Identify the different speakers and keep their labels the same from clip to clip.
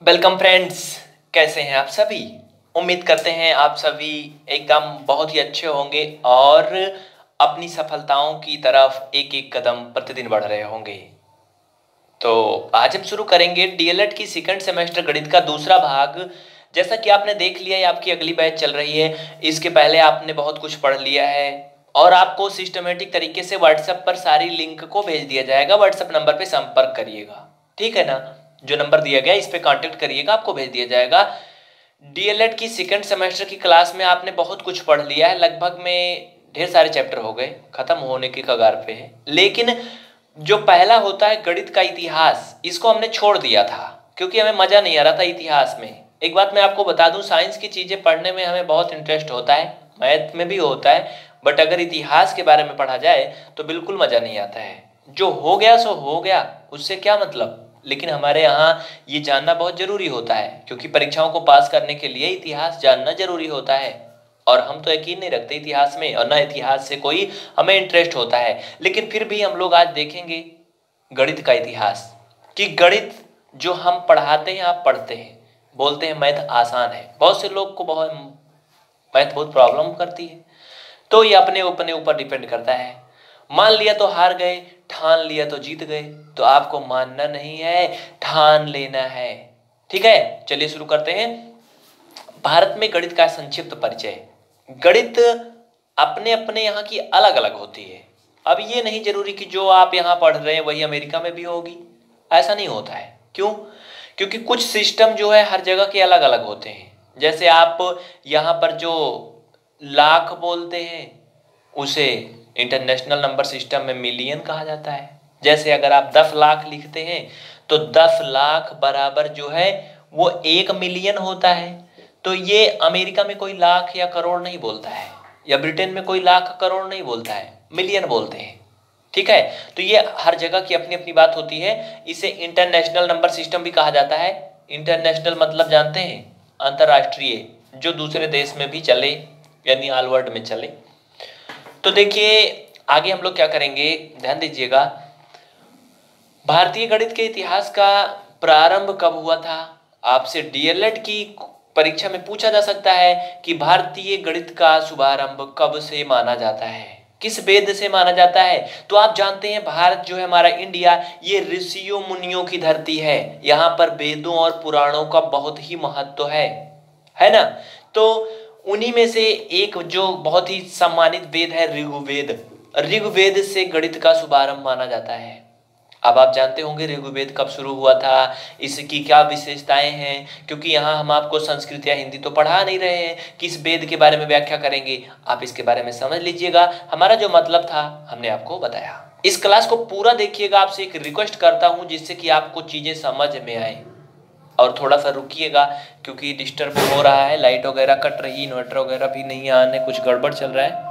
Speaker 1: Welcome friends. कैसे हैं आप सभी। उम्मीद करते हैं आप सभी एकदम बहुत ही अच्छे होंगे और अपनी सफलताओं की तरफ एक एक कदम प्रतिदिन बढ़ रहे होंगे। तो आज हम शुरू करेंगे डीएलएड की सेकंड सेमेस्टर गणित का दूसरा भाग। जैसा कि आपने देख लिया, ये आपकी अगली बैच चल रही है। इसके पहले आपने बहुत कुछ पढ़ लिया है और आपको सिस्टमेटिक तरीके से व्हाट्सएप पर सारी लिंक को भेज दिया जाएगा। व्हाट्सएप नंबर पे संपर्क करिएगा, ठीक है ना। जो नंबर दिया गया इस पे कांटेक्ट करिएगा, आपको भेज दिया जाएगा। डीएलएड की सेकंड सेमेस्टर की क्लास में आपने बहुत कुछ पढ़ लिया है। लगभग में ढेर सारे चैप्टर हो गए, खत्म होने की कगार पे है। लेकिन जो पहला होता है गणित का इतिहास, इसको हमने छोड़ दिया था क्योंकि हमें मजा नहीं आ रहा था इतिहास में। एक बात मैं आपको बता दूं, साइंस की चीजें पढ़ने में हमें बहुत इंटरेस्ट होता है, मैथ में भी होता है, बट अगर इतिहास के बारे में पढ़ा जाए तो बिल्कुल मजा नहीं आता है। जो हो गया सो हो गया, उससे क्या मतलब। लेकिन हमारे यहाँ ये जानना बहुत जरूरी होता है क्योंकि परीक्षाओं को पास करने के लिए इतिहास जानना जरूरी होता है। और हम तो यकीन नहीं रखते इतिहास में, और ना इतिहास से कोई हमें इंटरेस्ट होता है। लेकिन फिर भी हम लोग आज देखेंगे गणित का इतिहास, कि गणित जो हम पढ़ाते हैं, आप पढ़ते हैं, बोलते हैं मैथ आसान है। बहुत से लोग को मैथ बहुत प्रॉब्लम करती है। तो ये अपने अपने ऊपर डिपेंड करता है। मान लिया तो हार गए, ठान लिया तो जीत गए। तो आपको मानना नहीं है, ठान लेना है, ठीक है। चलिए शुरू करते हैं। भारत में गणित का संक्षिप्त परिचय। गणित अपने अपने यहाँ की अलग अलग होती है। अब ये नहीं जरूरी कि जो आप यहाँ पढ़ रहे हैं वही अमेरिका में भी होगी, ऐसा नहीं होता है। क्यों? क्योंकि कुछ सिस्टम जो है हर जगह के अलग अलग होते हैं। जैसे आप यहाँ पर जो लाख बोलते हैं उसे इंटरनेशनल नंबर सिस्टम में मिलियन कहा जाता है। जैसे अगर आप 10 लाख लिखते हैं तो 10 लाख बराबर जो है वो 1 मिलियन होता है। तो ये अमेरिका में कोई लाख या करोड़ नहीं बोलता है, या ब्रिटेन में कोई लाख करोड़ नहीं बोलता है, मिलियन बोलते हैं, ठीक है। तो ये हर जगह की अपनी अपनी बात होती है। इसे इंटरनेशनल नंबर सिस्टम भी कहा जाता है। इंटरनेशनल मतलब जानते हैं, अंतरराष्ट्रीय, जो दूसरे देश में भी चले, यानी ऑल वर्ल्ड में चले। तो देखिए आगे हम लोग क्या करेंगे, ध्यान दीजिएगा। भारतीय गणित के इतिहास का प्रारंभ कब हुआ था। आपसे डीएलएड की परीक्षा में पूछा जा सकता है कि भारतीय गणित का शुभारंभ कब से माना जाता है, किस वेद से माना जाता है। तो आप जानते हैं भारत जो है हमारा इंडिया, ये ऋषियों मुनियों की धरती है। यहाँ पर वेदों और पुराणों का बहुत ही महत्व है ना। तो उन्हीं में से एक जो बहुत ही सम्मानित वेद है ऋग्वेद। ऋग्वेद से गणित का शुभारंभ माना जाता है। अब आप जानते होंगे ऋग्वेद कब शुरू हुआ था, इसकी क्या विशेषताएं हैं। क्योंकि यहाँ हम आपको संस्कृत या हिंदी तो पढ़ा नहीं रहे हैं, किस वेद के बारे में व्याख्या करेंगे। आप इसके बारे में समझ लीजिएगा। हमारा जो मतलब था हमने आपको बताया। इस क्लास को पूरा देखिएगा। आपसे एक रिक्वेस्ट करता हूँ जिससे कि आपको चीजें समझ में आए। और थोड़ा सा रुकिएगा क्योंकि डिस्टर्ब हो रहा है, लाइट वगैरह कट रही, इन्वर्टर वगैरह भी नहीं आने, कुछ गड़बड़ चल रहा है।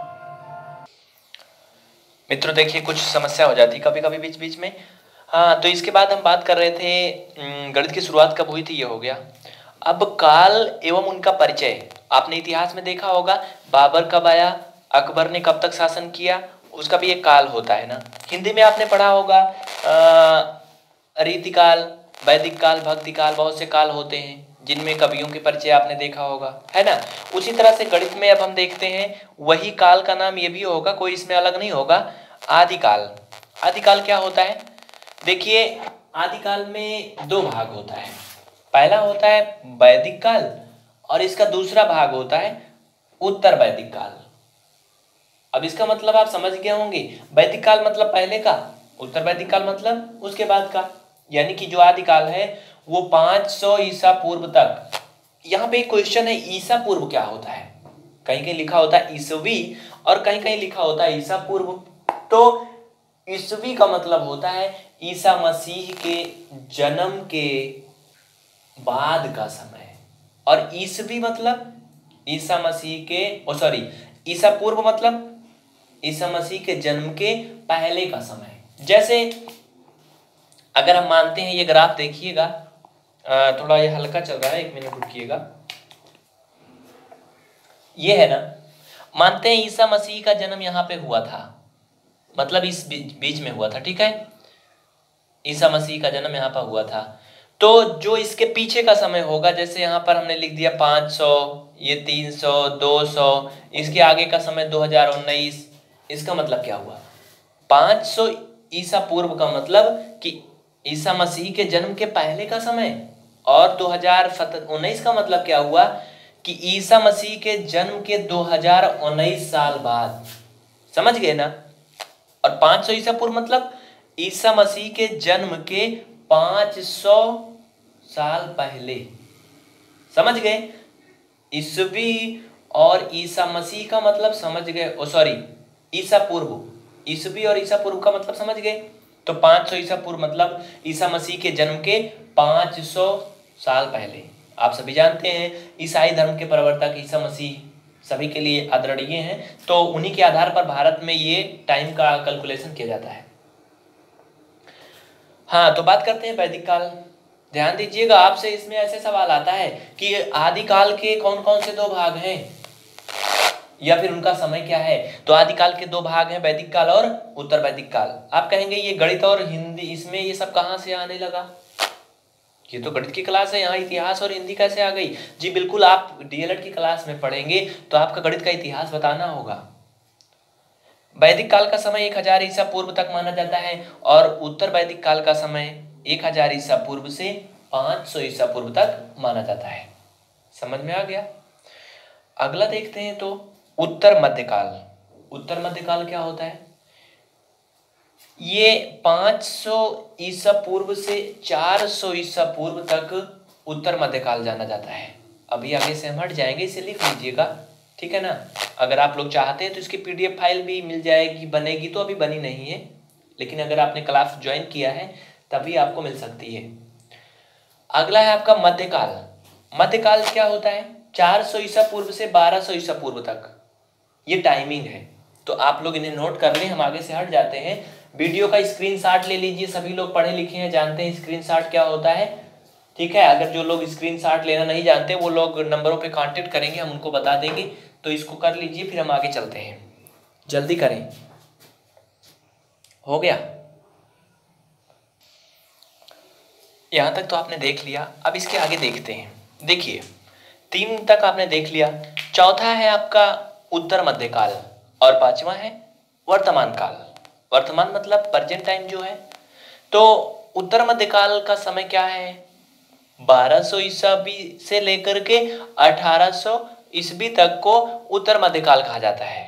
Speaker 1: मित्रों देखिए कुछ समस्या हो जाती कभी कभी बीच बीच में। हाँ, तो इसके बाद हम बात कर रहे थे गणित की शुरुआत कब हुई थी, ये हो गया। अब काल एवं उनका परिचय। आपने इतिहास में देखा होगा बाबर कब आया, अकबर ने कब तक शासन किया, उसका भी एक काल होता है ना। हिंदी में आपने पढ़ा होगा रीतिकाल, वैदिक काल, भक्ति काल, बहुत से काल होते हैं जिनमें कवियों के परिचय आपने देखा होगा, है ना। उसी तरह से गणित में अब हम देखते हैं वही काल का नाम ये भी होगा, कोई इसमें अलग नहीं होगा, आदिकाल। आदिकाल क्या होता है, देखिए आदिकाल में दो भाग होता है। पहला होता है वैदिक काल और इसका दूसरा भाग होता है उत्तर वैदिक काल। अब इसका मतलब आप समझ गए होंगे, वैदिक काल मतलब पहले का, उत्तर वैदिक काल मतलब उसके बाद का। यानी कि जो आदिकाल है वो 500 ईसा पूर्व तक। यहाँ पे एक क्वेश्चन है, ईसा पूर्व क्या होता है। कहीं कहीं लिखा होता है ईसवी और कहीं कहीं लिखा होता है ईसा पूर्व। तो ईसवी का मतलब होता है ईसा मसीह के जन्म के बाद का समय, और ईसवी मतलब ईसा मसीह के ईसा पूर्व मतलब ईसा मसीह के जन्म के पहले का समय। जैसे अगर हम मानते हैं, ये ग्राफ देखिएगा, थोड़ा ये हल्का चल रहा है, 1 मिनट रुकिएगा। ये है ना, मानते हैं ईसा मसीह का जन्म यहाँ पे हुआ था, मतलब इस बीच में हुआ था, ठीक है। ईसा मसीह का जन्म यहाँ पर हुआ था। तो जो इसके पीछे का समय होगा, जैसे यहाँ पर हमने लिख दिया 500, ये 300, 200, इसके आगे का समय 2019, इसका मतलब क्या हुआ? 500 ईसा पूर्व का मतलब कि ईसा मसीह के जन्म के पहले का समय, और 2019 का मतलब क्या हुआ कि ईसा मसीह के जन्म के 2019 साल बाद। समझ गए ना? और 500 ईसा पूर्व मतलब ईसा मसीह के जन्म के 500 साल पहले। समझ गए? ईसवी और ईसा मसीह का मतलब समझ गए, ओ सॉरी, ईसा पूर्व, ईसवी और ईसा पूर्व का मतलब समझ गए। तो 500 ईसा पूर्व मतलब ईसा मसीह के जन्म के 500 साल पहले। आप सभी जानते हैं ईसाई धर्म के प्रवर्तक ईसा मसीह सभी के लिए आदरणीय हैं, तो उन्हीं के आधार पर भारत में ये टाइम का कैलकुलेशन किया जाता है। हाँ, तो बात करते हैं वैदिक काल। ध्यान दीजिएगा, आपसे इसमें ऐसे सवाल आता है कि आदिकाल के कौन कौन से दो भाग हैं या फिर उनका समय क्या है। तो आदिकाल के दो भाग हैं, वैदिक काल और उत्तर वैदिक काल। आप कहेंगे ये गणित और हिंदी, इसमें ये सब कहाँ से आने लगा? ये तो गणित की क्लास है, यहाँ इतिहास और हिंदी कैसे आ गई? जी बिल्कुल, आप डीएलएड की क्लास में पढ़ेंगे तो आपका गणित का इतिहास बताना होगा। वैदिक काल का समय 1000 ईसा पूर्व तक माना जाता है और उत्तर वैदिक काल का समय 1000 ईसा पूर्व से 500 ईसा पूर्व तक माना जाता है। समझ में आ गया? अगला देखते हैं तो उत्तर मध्यकाल। उत्तर मध्यकाल क्या होता है? ये 500 ईसा पूर्व से 400 ईसा पूर्व तक उत्तर मध्यकाल जाना जाता है। अभी आगे से हम हट जाएंगे, इसे लिख लीजिएगा, ठीक है ना? अगर आप लोग चाहते हैं तो इसकी पीडीएफ फाइल भी मिल जाएगी, बनेगी, तो अभी बनी नहीं है, लेकिन अगर आपने क्लास ज्वाइन किया है तभी आपको मिल सकती है। अगला है आपका मध्यकाल। मध्यकाल क्या होता है? 400 ईसा पूर्व से 1200 ईसा पूर्व तक ये टाइमिंग है। तो आप लोग इन्हें नोट कर लें, हम आगे से हट जाते हैं। वीडियो का स्क्रीनशॉट ले लीजिए, सभी लोग पढ़े लिखे हैं, जानते हैं स्क्रीनशॉट क्या होता है, ठीक है? अगर जो लोग स्क्रीनशॉट लेना नहीं जानते वो लोग नंबरों पे कांटेक्ट करेंगे, हम उनको बता देंगे। तो इसको कर लीजिए, फिर हम आगे चलते हैं। जल्दी करें। हो गया? यहाँ तक तो आपने देख लिया, अब इसके आगे देखते हैं। देखिए, 3 तक आपने देख लिया। चौथा है आपका उत्तर मध्यकाल और 5वां है वर्तमान काल। वर्तमान मतलब प्रेजेंट टाइम जो है। तो उत्तर मध्यकाल का समय क्या है? 1200 ईस्वी से लेकर के 1800 ईस्वी तक को उत्तर मध्यकाल कहा जाता है।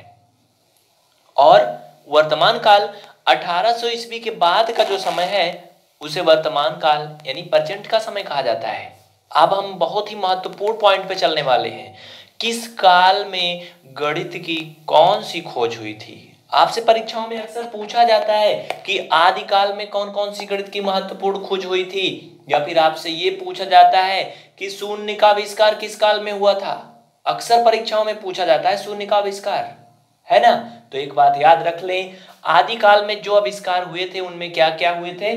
Speaker 1: और वर्तमान काल 1800 ईस्वी के बाद का जो समय है उसे वर्तमान काल यानी प्रेजेंट का समय कहा जाता है। अब हम बहुत ही महत्वपूर्ण पॉइंट पे चलने वाले हैं। किस काल में गणित की कौन सी खोज हुई थी? आपसे परीक्षाओं में अक्सर पूछा जाता है कि आदिकाल में कौन कौन सी गणित की महत्वपूर्ण खोज हुई थी, या फिर आपसे ये पूछा जाता है कि शून्य का आविष्कार किस काल में हुआ था। अक्सर परीक्षाओं में पूछा जाता है शून्य का आविष्कार, है ना? तो एक बात याद रख लें, आदिकाल में जो आविष्कार हुए थे उनमें क्या क्या हुए थे?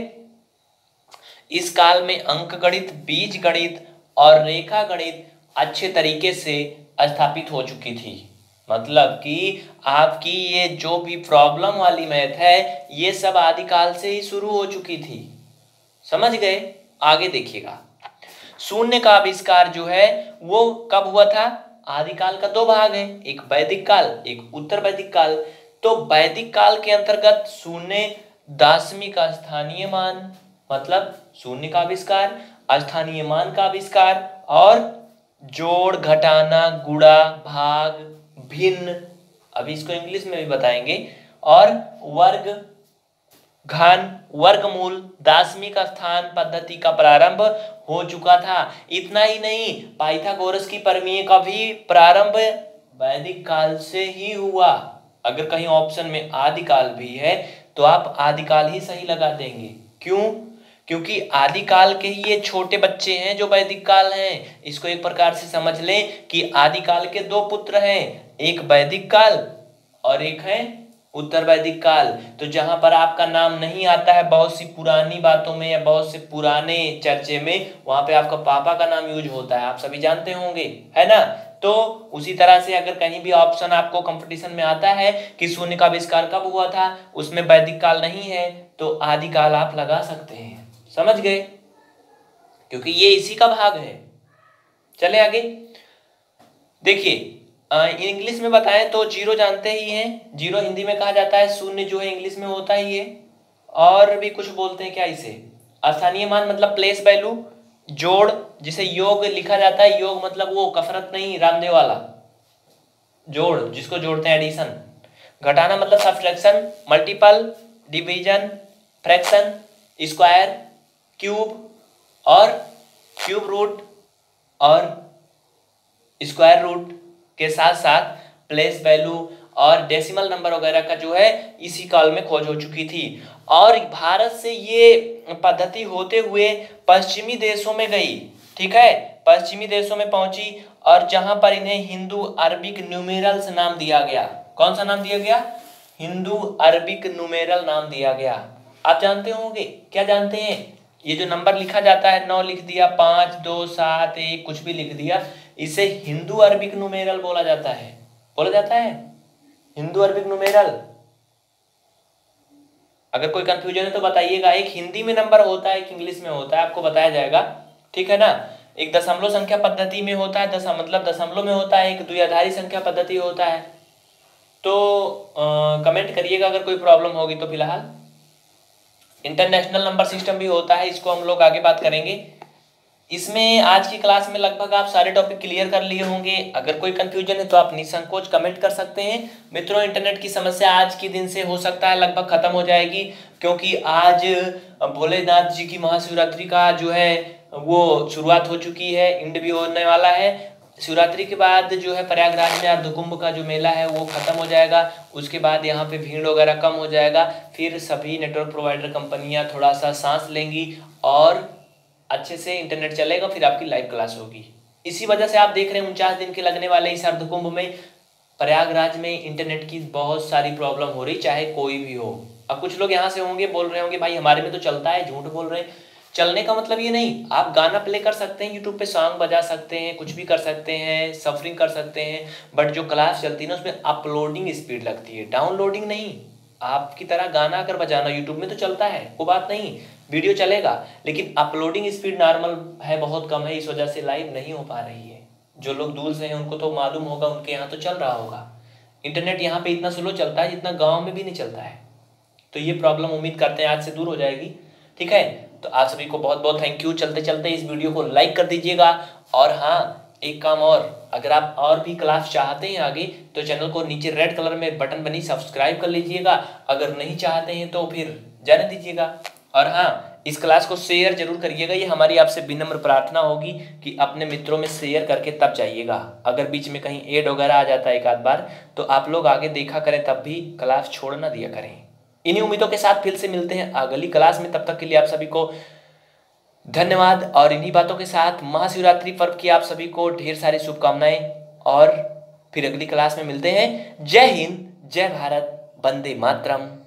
Speaker 1: इस काल में अंक गणित, बीज गणित और रेखा गणित अच्छे तरीके से स्थापित हो चुकी थी। मतलब कि आपकी ये जो भी प्रॉब्लम वाली मैथ है ये सब आदिकाल से ही शुरू हो चुकी थी। समझ गए? आगे देखिएगा, शून्य का आविष्कार जो है वो कब हुआ था? आदिकाल का 2 भाग है, एक वैदिक काल, एक उत्तर वैदिक काल। तो वैदिक काल के अंतर्गत शून्य, दाशमिक स्थानीय मान मतलब शून्य का आविष्कार, स्थानीय मान का आविष्कार, और जोड़, घटाना, गुणा, भाग, भिन्न, अभी इसको इंग्लिश में भी बताएंगे, और वर्ग, घन, वर्गमूल, दाशमिक स्थान पद्धति का प्रारंभ हो चुका था। इतना ही नहीं, पाइथागोरस की प्रमेय का भी प्रारंभ वैदिक काल से ही हुआ। अगर कहीं ऑप्शन में आदिकाल भी है तो आप आदिकाल ही सही लगा देंगे। क्यों? क्योंकि आदिकाल के ही ये छोटे बच्चे हैं जो वैदिक काल हैं। इसको एक प्रकार से समझ लें कि आदिकाल के 2 पुत्र हैं, एक वैदिक काल और एक है उत्तर वैदिक काल। तो जहां पर आपका नाम नहीं आता है बहुत सी पुरानी बातों में या बहुत से पुराने चर्चे में, वहां पे आपका पापा का नाम यूज होता है, आप सभी जानते होंगे, है ना? तो उसी तरह से अगर कहीं भी ऑप्शन आपको कंपटीशन में आता है कि शून्य का आविष्कार कब हुआ था, उसमें वैदिक काल नहीं है, तो आदिकाल आप लगा सकते हैं। समझ गए? क्योंकि ये इसी का भाग है। चले आगे देखिए, इंग्लिश में बताएं तो जीरो जानते ही हैं, जीरो हिंदी में कहा जाता है शून्य, जो है इंग्लिश में होता ही है। और भी कुछ बोलते हैं क्या इसे? स्थानीय मान मतलब प्लेस वैल्यू। जोड़, जिसे योग लिखा जाता है, योग मतलब वो कसरत नहीं, रामदेव वाला जोड़ जिसको जोड़ते हैं, एडिशन। घटाना मतलब subtraction, multiple, division, fraction, square, cube और क्यूब रूट और स्क्वायर रूट के साथ साथ प्लेस वैल्यू और डेसिमल नंबर वगैरह का जो है इसी काल में खोज हो चुकी थी। और भारत से ये पद्धति होते हुए पश्चिमी देशों में गई, ठीक है, पश्चिमी देशों में पहुंची और जहां पर इन्हें हिंदू अरबिक न्यूमेरल्स नाम दिया गया। कौन सा नाम दिया गया? हिंदू अरबिक न्यूमेरल नाम दिया गया। आप जानते होंगे, क्या जानते हैं? ये जो नंबर लिखा जाता है, 9 लिख दिया, 5 2 7 1 कुछ भी लिख दिया, इसे हिंदू अरबिक न्यूमेरल बोला जाता है। बोला जाता है हिंदू अरबिक न्यूमेरल। अगर कोई कंफ्यूजन है तो बताइएगा। एक हिंदी में नंबर होता है, एक इंग्लिश में होता है, आपको बताया जाएगा, ठीक है ना। एक दशमलव संख्या पद्धति में होता है, मतलब दशमलव में होता है, एक द्विआधारी संख्या पद्धति होता है। तो कमेंट करिएगा अगर कोई प्रॉब्लम होगी तो। फिलहाल इंटरनेशनल नंबर सिस्टम भी होता है, इसको हम लोग आगे बात करेंगे। इसमें आज की क्लास में लगभग आप सारे टॉपिक क्लियर कर लिए होंगे। अगर कोई कंफ्यूजन है तो आप निसंकोच कमेंट कर सकते हैं। मित्रों, इंटरनेट की समस्या आज के दिन से हो सकता है लगभग खत्म हो जाएगी, क्योंकि आज भोलेनाथ जी की महाशिवरात्रि का जो है वो शुरुआत हो चुकी है, एंड भी होने वाला है। शिवरात्रि के बाद जो है प्रयागराज में अर्धकुंभ का जो मेला है वो खत्म हो जाएगा। उसके बाद यहाँ पे भीड़ वगैरह कम हो जाएगा, फिर सभी नेटवर्क प्रोवाइडर कंपनियां थोड़ा सा सांस लेंगी और अच्छे से इंटरनेट चलेगा, फिर आपकी लाइव क्लास होगी। इसी वजह से आप देख रहे हैं 49 दिन के लगने वाले इस अर्धकुंभ में प्रयागराज में इंटरनेट की बहुत सारी प्रॉब्लम हो रही, चाहे कोई भी हो। अब कुछ लोग यहाँ से होंगे, बोल रहे होंगे भाई हमारे में तो चलता है, झूठ बोल रहे हैं। चलने का मतलब ये नहीं, आप गाना प्ले कर सकते हैं, यूट्यूब पे सॉन्ग बजा सकते हैं, कुछ भी कर सकते हैं, सफरिंग कर सकते हैं, बट जो क्लास चलती है ना उसमें अपलोडिंग स्पीड लगती है, डाउनलोडिंग नहीं। आपकी तरह गाना अगर बजाना यूट्यूब में तो चलता है, कोई बात नहीं, वीडियो चलेगा, लेकिन अपलोडिंग स्पीड नॉर्मल है, बहुत कम है, इस वजह से लाइव नहीं हो पा रही है। जो लोग दूर से हैं उनको तो मालूम होगा, उनके यहाँ तो चल रहा होगा। इंटरनेट यहाँ पे इतना स्लो चलता है जितना गाँव में भी नहीं चलता है। तो ये प्रॉब्लम उम्मीद करते हैं आज से दूर हो जाएगी, ठीक है। तो आप सभी को बहुत बहुत थैंक यू। चलते चलते इस वीडियो को लाइक कर दीजिएगा। और हाँ, एक काम और, अगर आप और भी क्लास चाहते हैं आगे तो चैनल को नीचे रेड कलर में बटन बनी सब्सक्राइब कर लीजिएगा। अगर नहीं चाहते हैं तो फिर जाने दीजिएगा। और हाँ, इस क्लास को शेयर जरूर करिएगा, ये हमारी आपसे विनम्र प्रार्थना होगी कि अपने मित्रों में शेयर करके तब जाइएगा। अगर बीच में कहीं एड वगैरह आ जाता है एक आध बार तो आप लोग आगे देखा करें, तब भी क्लास छोड़ ना दिया करें। इन्हीं उम्मीदों के साथ फिर से मिलते हैं अगली क्लास में, तब तक के लिए आप सभी को धन्यवाद। और इन्हीं बातों के साथ महाशिवरात्रि पर्व की आप सभी को ढेर सारी शुभकामनाएं, और फिर अगली क्लास में मिलते हैं। जय हिंद, जय भारत, वंदे मातरम।